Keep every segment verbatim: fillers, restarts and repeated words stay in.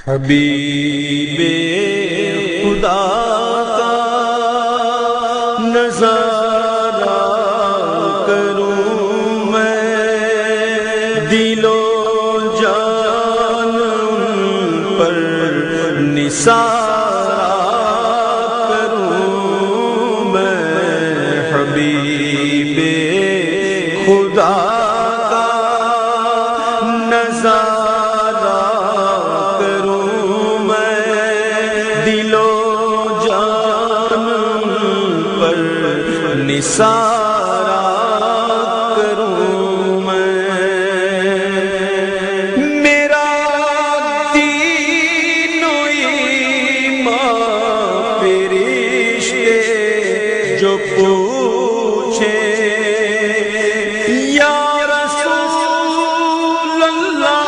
حبیب خدا کا نظارہ کروں میں، دل و جان ان پر نثارہ کروں میں، حبیب خدا کا نظارہ نثارہ کروں میں۔ میرا دین و ایمان فرشتے جو پوچھے یا رسول اللہ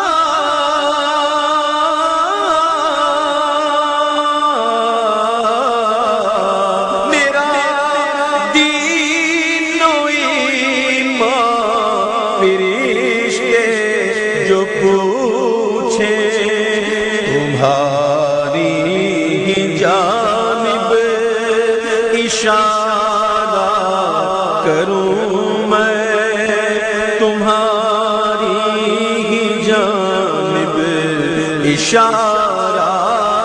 جو پوچھے تمہاری ہی جانب اشارہ کروں میں، تمہاری ہی جانب اشارہ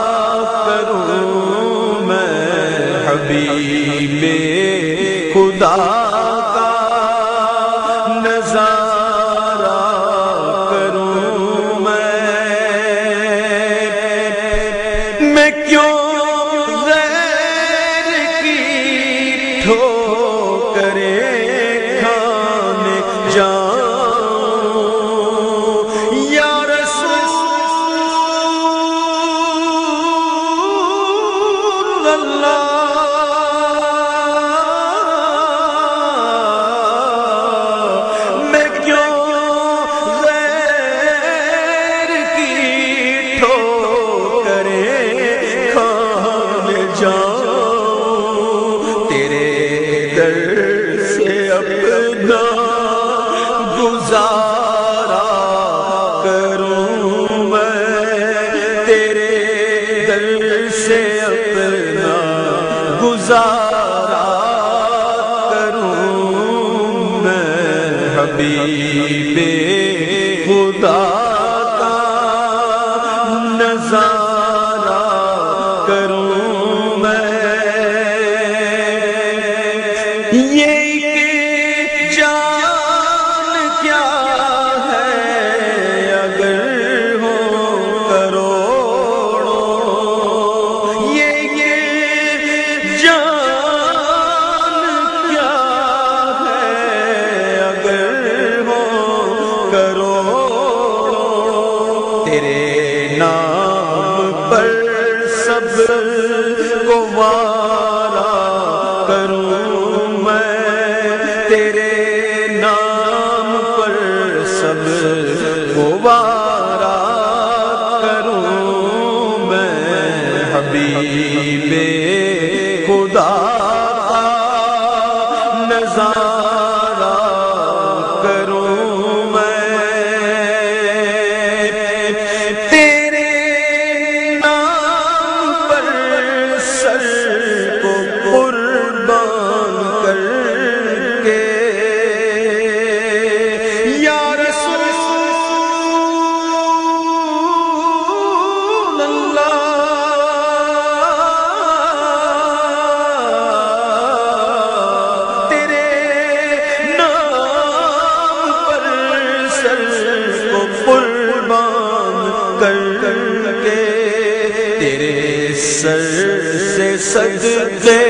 کروں میں، حبیب خدا کا نظارہ ٹھوکریں کھانے جاؤں یا رسول اللہ، میں کیوں غیر کی ٹھوکریں کھانے جاؤں، اپنا گزارا کروں میں، تیرے در سے اپنا گزارا کروں میں، حبیب خدا کا نظارہ کروں میں۔ یہ تیرے نام پر سب کو وارا کروں میں، تیرے نام پر سب کو وارا کروں میں، حبیب خدا کا نظارہ کروں میں، تیرے سر سے صدقے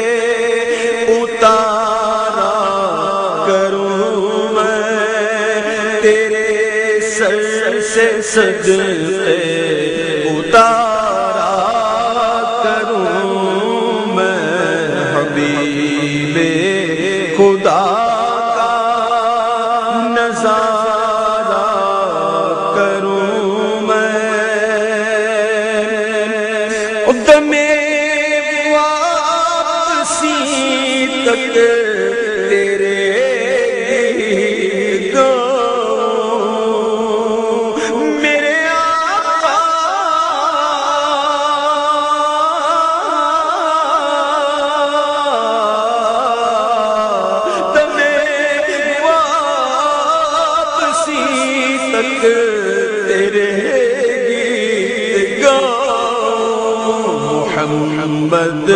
اتارا کروں میں، تیرے سر سے صدقے اتارا کروں میں، حبیب خدا کا نظارہ کروں میں۔ واپسی تک تیرے گاؤں، میرے آقا تیرے گیت گاؤں، محمد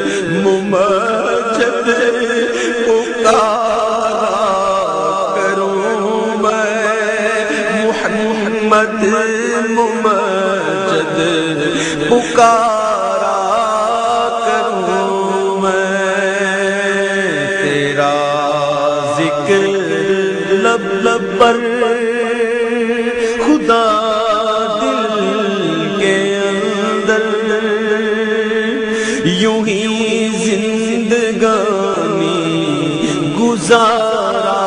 ممجد پکارا کروں میں، محمد ممجد پکارا کروں میں، تیرا ذکر لب لب پر خدا دل کے اندر، یوں ہی زندگانی گزارا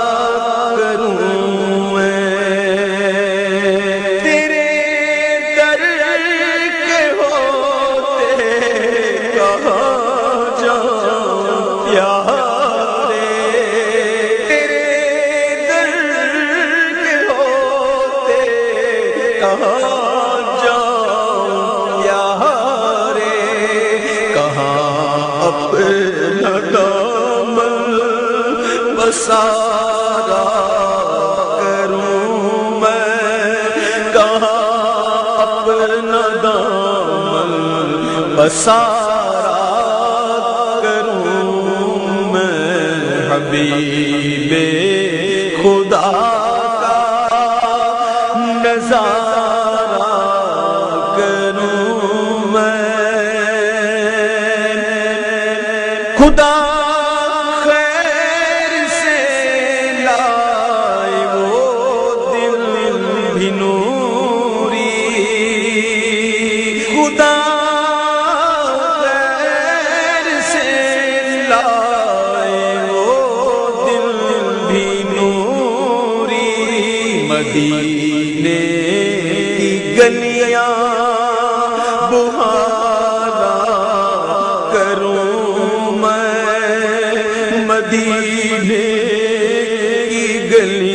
کروں میں، تیرے در کے ہوتے کہاں جاؤں پیارے، تیرے در کے ہوتے کہاں جاؤں پیارے، کہاں اپنا دامن پسارا کروں میں، کہاں اپنا دامن پسارا کروں میں، حبیب خدا کا نظارہ کروں میں، خدا خیر سے لائے وہ دل بھی نوری، خدا خیر سے لائے وہ دل بھی نوری، مدینے کی گلیاں بہارا کروں میں، مدینے کی گلیاں